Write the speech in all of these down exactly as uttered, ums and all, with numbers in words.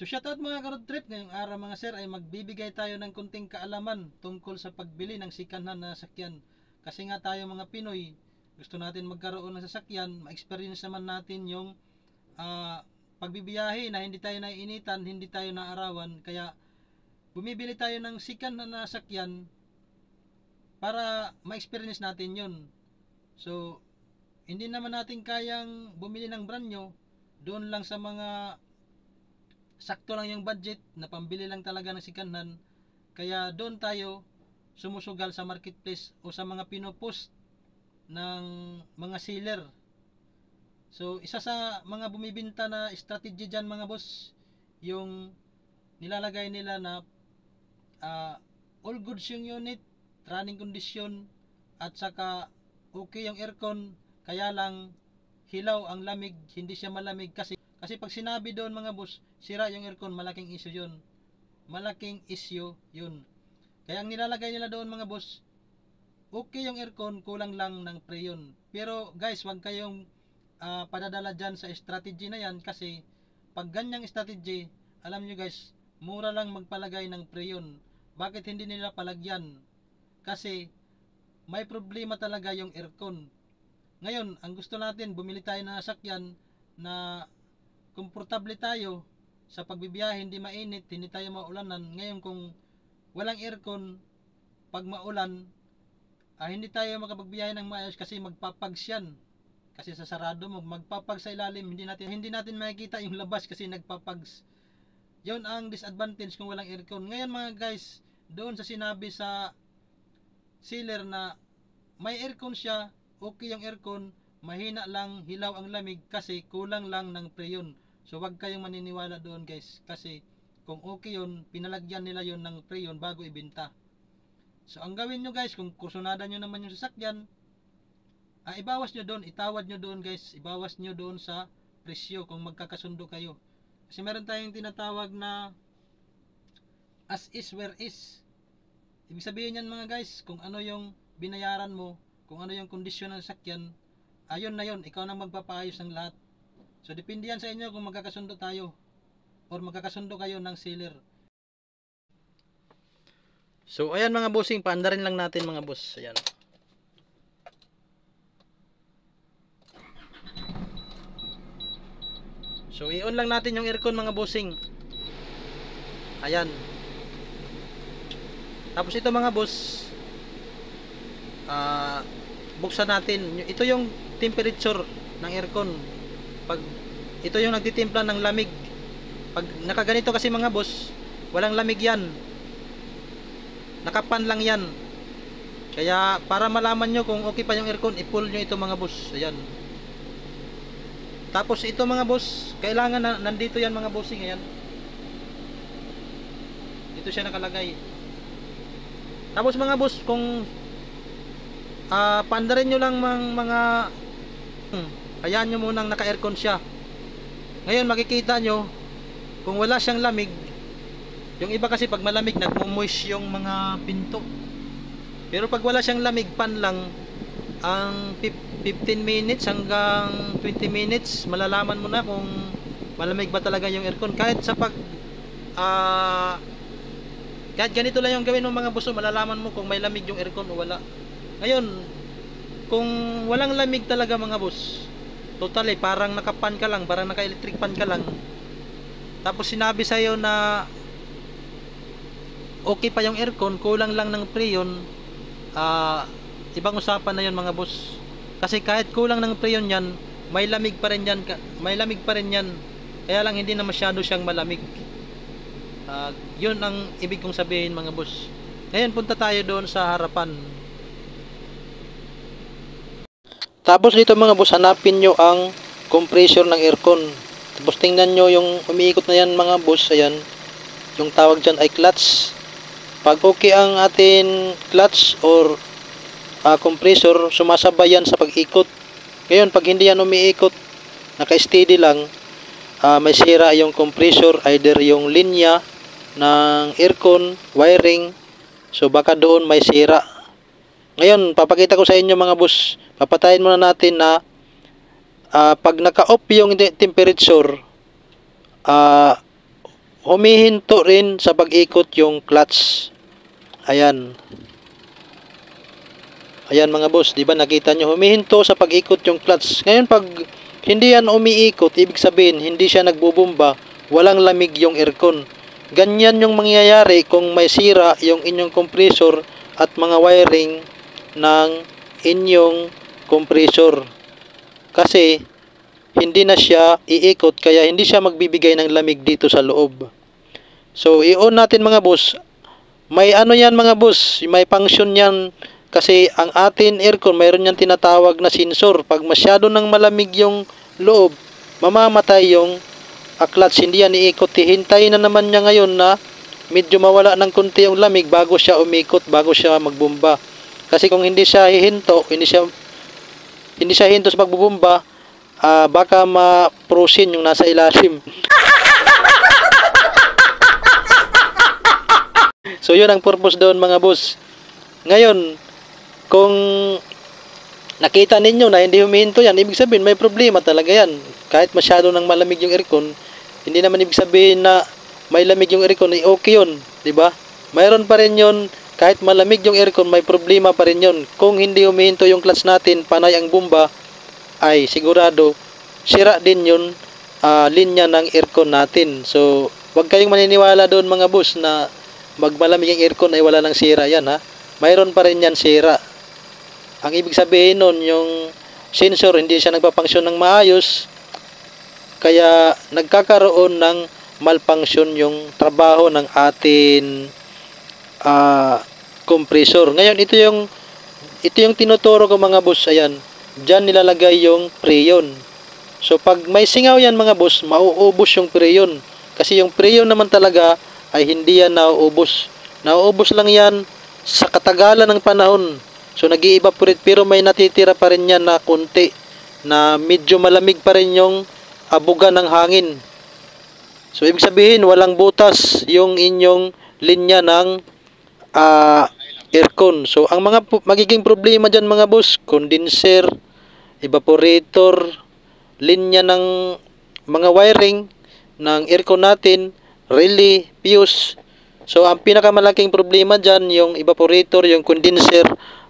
So shoutout mga ka-road trip, ngayong araw mga sir ay magbibigay tayo ng kunting kaalaman tungkol sa pagbili ng second-hand na sasakyan. Kasi nga tayo mga Pinoy, gusto natin magkaroon ng sasakyan, ma-experience naman natin yung uh, pagbibiyahe na hindi tayo naiinitan, hindi tayo naarawan. Kaya bumibili tayo ng second-hand na sasakyan para ma-experience natin yun. So hindi naman natin kayang bumili ng brand new, doon lang sa mga sakto lang yung budget na pambili lang talaga ng second hand. Kaya doon tayo sumusugal sa marketplace o sa mga pinopost ng mga seller. So isa sa mga bumibinta na strategy dyan mga boss, yung nilalagay nila na uh, all goods yung unit, running condition, at saka okay yung aircon, kaya lang hilaw ang lamig, hindi siya malamig. Kasi kasi pag sinabi doon mga boss, sira yung aircon, malaking issue yun. Malaking issue yun. Kaya ang nilalagay nila doon mga boss, okay yung aircon, kulang lang ng preyon. Pero guys, wag kayong uh, padadala dyan sa strategy na yan. Kasi pag ganyang strategy, alam nyo guys, mura lang magpalagay ng preyon. Bakit hindi nila palagyan? Kasi may problema talaga yung aircon. Ngayon, ang gusto natin, bumili tayo ng sasakyan na komportable tayo sa pagbibiyahe, hindi mainit, hindi tayo maulanan. Ngayon kung walang aircon, pag maulan, ah, hindi tayo makapagbiyahe ng maayos kasi magpapags yan. Kasi sa sarado mo, magpapags sa ilalim, hindi natin hindi natin makikita yung labas kasi nagpapags. Yun ang disadvantage kung walang aircon. Ngayon mga guys, doon sa sinabi sa seller na may aircon siya, okay yung aircon, mahina lang, hilaw ang lamig kasi kulang lang ng preyon. So wag kayong maniniwala doon guys, kasi kung okay yun, pinalagyan nila yun ng preyon bago ibenta. So ang gawin nyo guys, kung kusunada nyo naman yung sasakyan, ah, ibawas nyo doon, itawad nyo doon guys, ibawas nyo doon sa presyo kung magkakasundo kayo. Kasi meron tayong tinatawag na as is where is. Ibig sabihin yan mga guys, kung ano yung binayaran mo, kung ano yung kondisyon ng sasakyan, ayun na yun, ikaw na magpapaayos ng lahat. So depende yan sa inyo kung magkakasundo tayo or magkakasundo kayo ng seller. So ayan mga bossing, paandarin lang natin mga boss. Ayan. So i-on lang natin yung aircon mga bossing. Ayan. Tapos ito mga boss, uh, buksan natin. Ito yung temperature ng aircon. Pag ito yung nagtitimpla ng lamig. Pag nakaganito kasi mga boss, walang lamig yan. Nakapan lang yan. Kaya para malaman nyo kung okay pa yung aircon, i-pull nyo ito mga boss. Ayan. Tapos ito mga boss, kailangan na nandito yan mga bossing. Ayan. Dito siya nakalagay. Tapos mga boss, kung uh, paandarin nyo lang mga, mga hmm, hayaan nyo munang naka-aircon siya. Ngayon makikita nyo, kung wala siyang lamig, yung iba kasi pag malamig, nagmumoist yung mga pinto. Pero pag wala siyang lamig, pan lang, ang fifteen minutes hanggang twenty minutes, malalaman mo na kung malamig ba talaga yung aircon. Kahit sa pag, ah, uh, kahit ganito lang yung gawin ng mga buso, malalaman mo kung may lamig yung aircon o wala. Ngayon, kung walang lamig talaga mga boss, totally parang nakapan ka lang, parang naka-electric pan ka lang. Tapos sinabi sa'yo na okay pa yung aircon, kulang lang ng preyon, uh, ibang usapan na yun mga boss. Kasi kahit kulang ng preyon yan, may lamig pa rin yan, may lamig pa rin yan. Kaya lang hindi na masyado siyang malamig. Uh, yun ang ibig kong sabihin mga boss. Ngayon punta tayo doon sa harapan. Tapos dito mga boss, hanapin nyo ang compressor ng aircon. Tapos tingnan nyo yung umiikot na yan mga boss. Ayan, yung tawag dyan ay clutch. Pag okay ang atin clutch or uh, compressor, sumasabay yan sa pag-ikot. Ngayon pag hindi yan umiikot, naka-steady lang, uh, may sira yung compressor, either yung linya ng aircon, wiring. So baka doon may sira. Ngayon papakita ko sa inyo mga boss, papatayin muna natin na uh, pag naka-off yung temperature, uh, humihinto rin sa pag-ikot yung clutch. Ayan. Ayan mga boss, di ba nakita nyo, humihinto sa pag-ikot yung clutch. Ngayon pag hindi yan umiikot, ibig sabihin hindi siya nagbubumba, walang lamig yung aircon. Ganyan yung mangyayari kung may sira yung inyong compressor at mga wiring ng inyong compressor. Kasi hindi na siya iikot, kaya hindi siya magbibigay ng lamig dito sa loob. So i-on natin mga boss. May ano yan mga boss, may function yan. Kasi ang atin aircon, mayroon yan tinatawag na sensor. Pag masyado nang malamig yung loob, mamamatay yung uh, clutch, hindi yan iikot. Hintayin na naman niya ngayon na medyo mawala ng konti yung lamig bago siya umikot, bago siya magbumba. Kasi kung hindi siya hihinto, hindi siya hindi siya hinto sa pagbubumba, uh, baka ma-frozen yung nasa ilalim. So yun ang purpose doon mga boss. Ngayon, kung nakita ninyo na hindi humihinto yan, ibig sabihin may problema talaga yan. Kahit masyado nang malamig yung aircon, hindi naman ibig sabihin na may lamig yung aircon, ay okay yun, di ba? Mayroon pa rin yun, kahit malamig yung aircon, may problema pa rin yun. Kung hindi humihinto yung clutch natin, panay ang bomba, ay sigurado sira din yun uh, linya ng aircon natin. So wag kayong maniniwala doon mga boss na magmalamig ang aircon ay wala nang sira yan ha. Mayroon pa rin yan sira. Ang ibig sabihin nun, yung sensor hindi siya nagpapangsyon ng maayos, kaya nagkakaroon ng malfunction yung trabaho ng atin uh, compressor. Ngayon ito yung ito yung tinuturo ko mga boss. Ayan, dyan nilalagay yung preyon. So pag may singaw yan mga boss, mauubos yung preyon. Kasi yung preyon naman talaga ay hindi yan nauubos. Nauubos lang yan sa katagalan ng panahon. So nag-i-evaporate, pero may natitira pa rin yan na konti, na medyo malamig pa rin yung abuga ng hangin. So ibig sabihin walang butas yung inyong linya ng uh, aircon. So ang mga magiging problema dyan mga boss, condenser, evaporator, linya ng mga wiring ng aircon natin, relay, fuse. So ang pinakamalaking problema dyan, yung evaporator, yung condenser,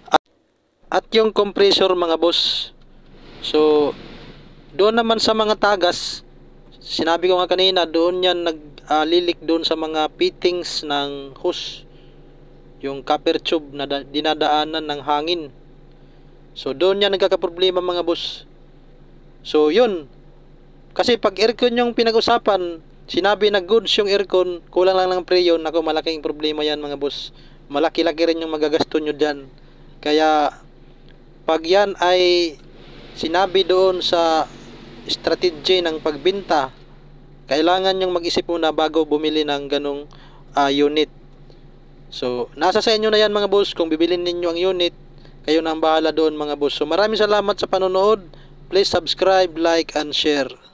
at yung compressor mga boss. So doon naman sa mga tagas, sinabi ko nga kanina, doon yan naglilik uh, doon sa mga fittings ng hose, yung copper tube na dinadaanan ng hangin. So doon yan nagkakaproblema mga boss. So yun, kasi pag aircon yung pinag-usapan, sinabi na goods yung aircon, kulang lang ng preyon, ako malaking problema yan mga boss. Malaki-laki rin yung magagasto nyo dyan. Kaya pag yan ay sinabi doon sa strategy ng pagbenta, kailangan yung mag-isip muna bago bumili ng ganong uh, unit. So nasa sa inyo na yan mga boss, kung bibilin ninyo ang unit, kayo na ang bahala doon mga boss. So maraming salamat sa panonood. Please subscribe, like, and share.